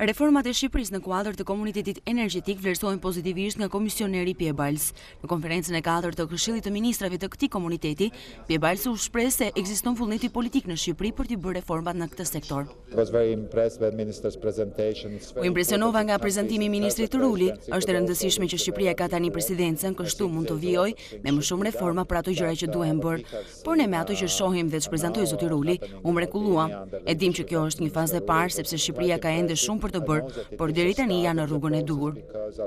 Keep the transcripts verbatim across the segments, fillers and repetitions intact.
Reformat e Shqipërisë në kuadër të komunitetit energjetik vlerësohen pozitivisht nga komisioneri Piebalgs. Në konferencën e katërt të Këshillit të Ministrave të këtij komuniteti, Piebalgs u shpreh se ekziston vullneti politik në Shqipëri për të bërë reformat në këtë sektor. U impresionova nga prezantimi i ministrit Ruli. Është e rëndësishme që Shqipëria ka tani presidencën, kështu mund të vijojë me më shumë reforma për ato gjëra që duhen bërë. Por ne me ato që shohim dhe që prezantoi zoti Ruli, u mrekulluam. E dim që kjo është një fazë e parë sepse Shqipëria ka ende shumë për të bërë, por deri tani janë në rrugën e duhur.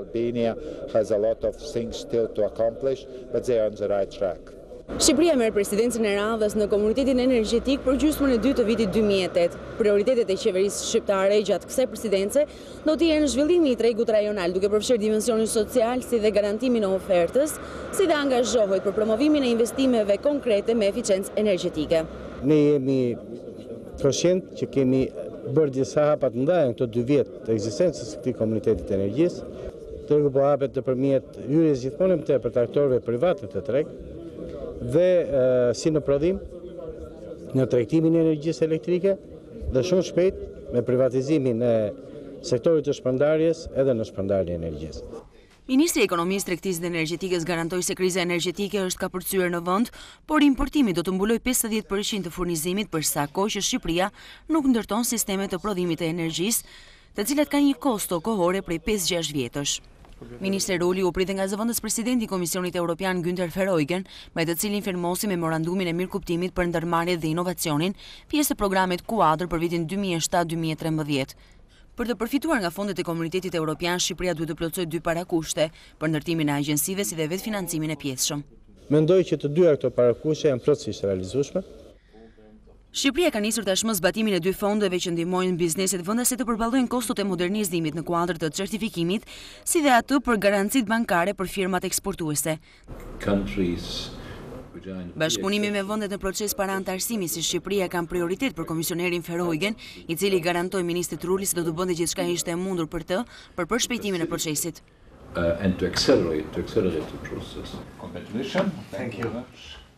Shqipëria merr presidencën e radhës në komunitetin energjetik për gjysmën e dytë të vitit dy mijë e tetë. Prioritetet e qeverisë shqiptare gjatë kësaj presidence do të jenë zhvillimi i tregut rajonal, duke përfshirë dimensionin social si dhe garantimin e ofertës, si dhe angazhohet për promovimin e investimeve konkrete me eficiencë energjetike. Ne jemi kontshient që kemi bërë disa hapa të mëdha në këto dy vjet të ekzistencës së këtij komuniteti të energjisë. Tregu po hapet nëpërmjet hyrjes gjithmonë më tepër të aktorëve privat në këtë treg dhe e, si në prodhim, në tregtimin e energjisë elektrike dhe shumë shpejt me privatizimin e sektorit të shpërndarjes edhe në shpërndarjen e energjisë. Ministri i Ekonomisë, Tregtisë dhe Energjetikës garantoi se kriza energjetike është kapërcyer në vend, por importimi do të mbulojë pesëdhjetë përqind të furnizimit për sa kohë që Shqipëria nuk ndërton sisteme të prodhimit të energjisë, të cilat kanë një kosto kohore prej pesë gjashtë vjetësh. Ministri Ruli u pritën nga zëvendës presidenti i Komisionit Evropian Günther Verheugen, me të cilin firmosi memorandumin e mirëkuptimit për ndërmarrje dhe inovacionin, pjesë të programit kuadër për vitin dy mijë e shtatë dy mijë e trembëdhjetë. Për të përfituar nga fondet e Komunitetit Evropian, Shqipëria duhet të plotësojë dy parakushte për ndërtimin e agjensive si dhe vetë financimin e pjesëshëm. Mendoj që të dyja këto parakushte janë plotësisht realizueshme. Shqipëria ka nisur tashmë zbatimin e dy fondeve që ndihmojnë bizneset vendase të përballojnë kostot e modernizimit në kuadër të certifikimit, si dhe atë për garancitë bankare për firmat eksportuese. Bashkëpunimi me vendet në proces para antarësimi si Shqipëria kanë prioritet për komisionerin Verheugen, i cili garantoi ministrit Ruli se do të bënte gjithçka ishte e mundur për të, për përshpejtimin e procesit. Uh, and to accelerate, to accelerate the process. Congratulations. Thank you.